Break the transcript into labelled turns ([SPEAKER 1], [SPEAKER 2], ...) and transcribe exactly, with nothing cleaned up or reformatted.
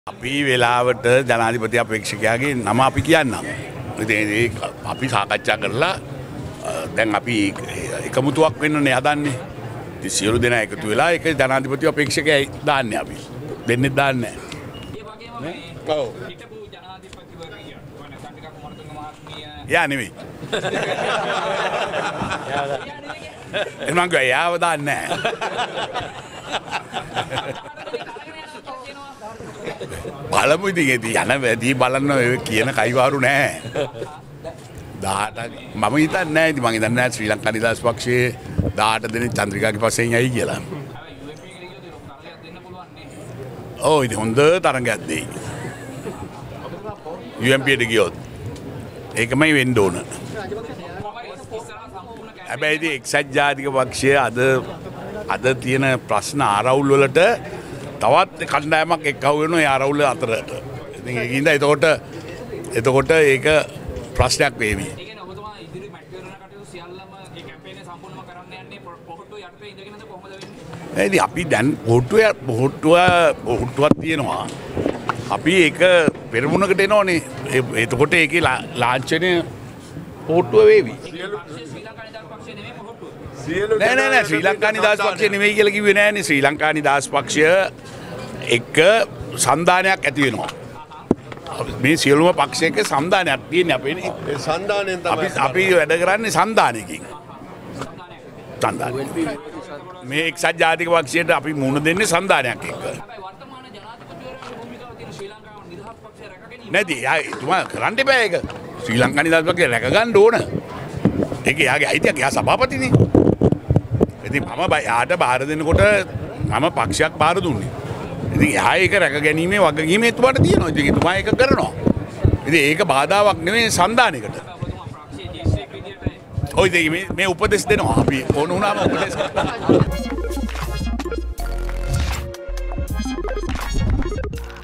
[SPEAKER 1] අපි වෙලාවට ජනාධිපති අපේක්ෂකයාගේ නම අපි කියන්නම්. ඉතින් ඒක අපි සාකච්ඡා කරලා දැන් අපි එකමුතුවක් වෙන්නනේ හදන්නේ. ඉතින් සියලු දෙනා එකතු වෙලා ඒක ජනාධිපති අපේක්ෂකයා දාන්නේ අපි. දෙන්නේ දාන්නේ නැහැ. ඔව්. හිටපු ජනාධිපතිවරයා වන කණ්ඩික කුමාරතුංග මහත්මිය. යා නෙවෙයි. එන්න මං ගියා යාව දාන්නේ නැහැ. බලමු ඉතින් යන වැඩි බලන්න ඔය කියන කයිවාරු නෑ. දහඅට මම හිතන්නේ නෑ ඉතින් මම හිතන්නේ නෑ ශ්‍රී ලංකා නිදහස් පක්ෂයේ දහඅට දෙනෙක් චන්ද්‍රිකාගේ පස්සෙන් යයි කියලා. ඔව් ඉතින් හොඳ තරඟයක් දෙයි. යු එම් පී එට ගියොත් ඒකමයි වෙන්න ඕන. හැබැයි ඉතින් එක්සත් ජාතික පක්ෂය අද අද තියෙන ප්‍රශ්න ආරවුල් වලට තවත් කණ්ඩායමක් එක්කව වෙනවා ඒ ආරවුල අතරට. ඉතින් ඒකින්ද එතකොට එතකොට ඒක ප්‍රශ්නයක් වේවි. ඒ කියන්නේ ඔබතුමා ඉදිරි මැට්වරණ කටයුතු සියල්ලම ඒ කැම්පේනේ සම්පූර්ණම කරන්න යන්නේ පොහොට්ටුව යටතේ ඉඳගෙනද කොහොමද වෙන්නේ? ඉතින් අපි දැන් පොහොට්ටුව පොහොට්ටුව පොහොට්ටුවක් තියෙනවා. අපි ඒක පෙරමුණකට එනෝනේ. එතකොට ඒකේ ලාංඡනය පොහොට්ටුව වේවි. නෑ නෑ නෑ ශ්‍රී ලංකා නිදහස් පක්ෂය නෙමෙයි කියලා කිව්වේ නෑනේ. ශ්‍රී ලංකා නිදහස් පක්ෂය එක සන්ධානයක් ඇති වෙනවා. මේ සියලුම පක්ෂයක සන්ධානයක් තියෙන්නේ අපේනේ. ඒ සන්ධානයෙන් තමයි අපි වැඩ කරන්නේ සන්ධානයකින්. සන්ධානය. මේ එක්සත් ජාතික පක්ෂයට අපි මුණ දෙන්නේ සන්ධානයක් එක්ක. වර්තමාන ජනාධිපතිවරයාගේ භූමිකාව තියෙන ශ්‍රී ලංකා නිදහස් පක්ෂය රැකගෙන නැති. එතුමා කරන්න එපා ඒක. ශ්‍රී ලංකා නිදහස් පක්ෂය රැක ගන්න ඕන. ඒක යාගේ අයිතියක්. යා සභාපතිනේ. ඉතින් මම යාට බාර දෙනකොට මම පක්ෂයක් බාර දුන්නේ. ඉතින් එයා ඒක රැක ගැනීමේ වගකීම එතුමාට තියෙනවා. ඉතින් එතුමා ඒක කරනවා. ඉතින් ඒක බාධාවක් නෙවෙයි සන්ධානයකට. ඔය ඉතින් මේ උපදෙස් දෙනවා අපි ඕන වුණාම උපදෙස් කරනවා.